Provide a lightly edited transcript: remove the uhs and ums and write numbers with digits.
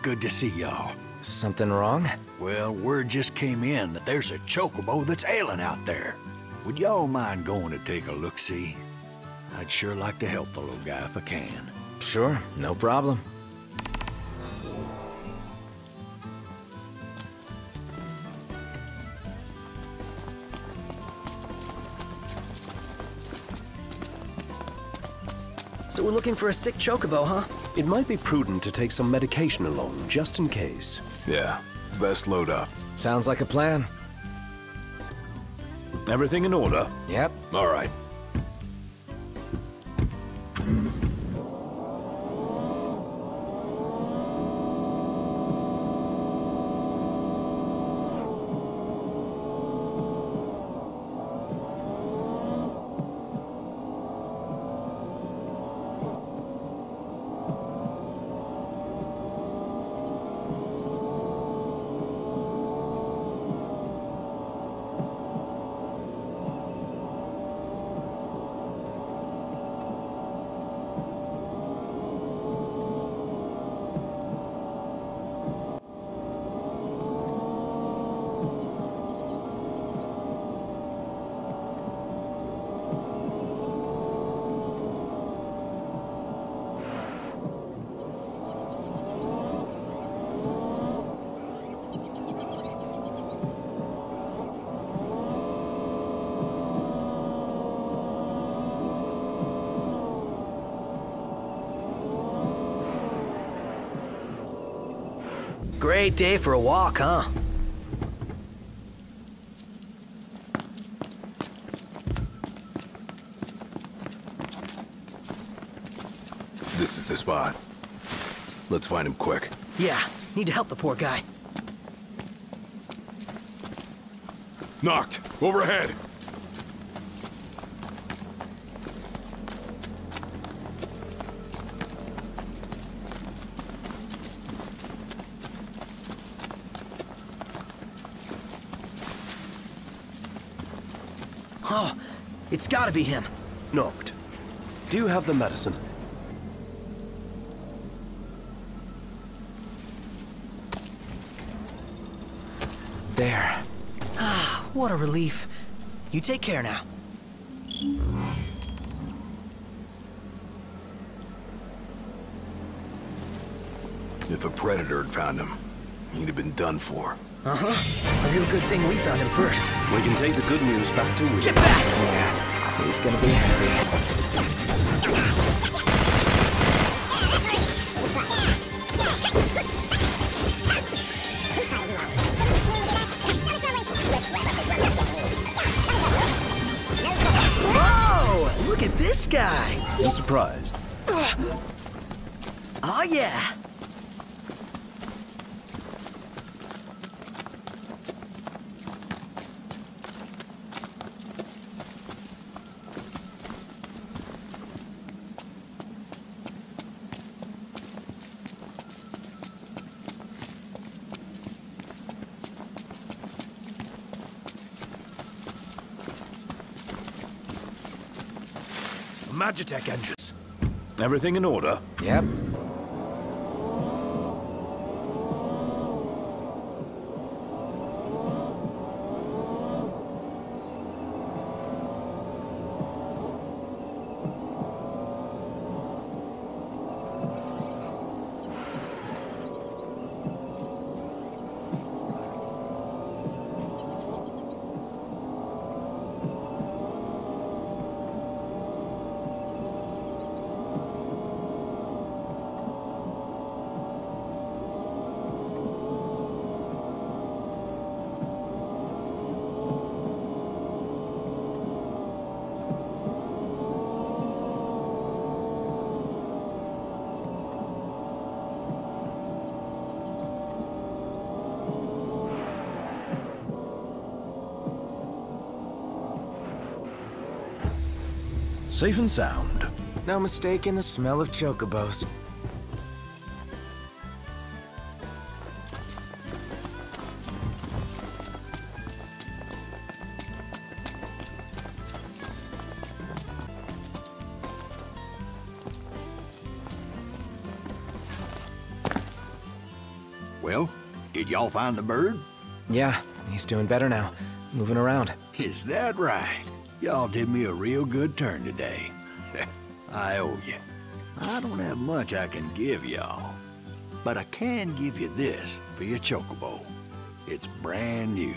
good to see y'all. Something wrong? Well, word just came in that there's a chocobo that's ailing out there. Would y'all mind going to take a look-see? I'd sure like to help the little guy if I can. Sure, no problem. So we're looking for a sick chocobo, huh? It might be prudent to take some medication along, just in case. Yeah, best load up. Sounds like a plan. Everything in order? Yep. All right. Great day for a walk, huh? This is the spot. Let's find him quick. Yeah, need to help the poor guy. Knocked! Overhead! Oh, it's gotta be him. Knocked. Do you have the medicine? There. Ah, what a relief. You take care now. If a predator had found him, he'd have been done for. Uh-huh. A real good thing we found him first. We can take the good news back to Will. Get back! Yeah, he's gonna be happy. Whoa! Look at this guy! You surprised? Oh, yeah. Magitech engines. Everything in order? Yep. Safe and sound. No mistaking the smell of chocobos. Well, did y'all find the bird? Yeah, he's doing better now. Moving around. Is that right? Y'all did me a real good turn today. I owe you. I don't have much I can give y'all, but I can give you this for your Chocobo. It's brand new.